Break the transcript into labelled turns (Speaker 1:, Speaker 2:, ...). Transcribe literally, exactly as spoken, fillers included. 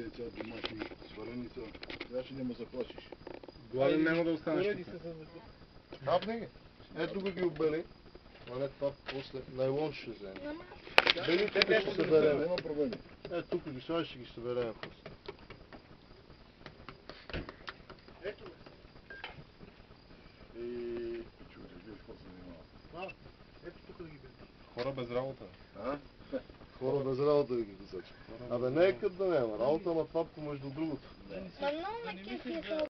Speaker 1: яйца, домашни, свареница. Сега ще няма заплашиш.
Speaker 2: Гладен няма да останеш.
Speaker 1: Хапни ги. Ето го ги обели. Але това после найлон ще вземе. Белите ще съберем. Няма проблеми. Ето тук ги слагаш, ще ги съберем после. Ето ме. И... Чувате, виж какво се занимава. Ето тук да ги бели.
Speaker 2: Хора без работа.
Speaker 1: А? Хора без работа да ги посочи. Абе не е като да няма работа, ама това помежду другото.
Speaker 3: Ма много ме кефи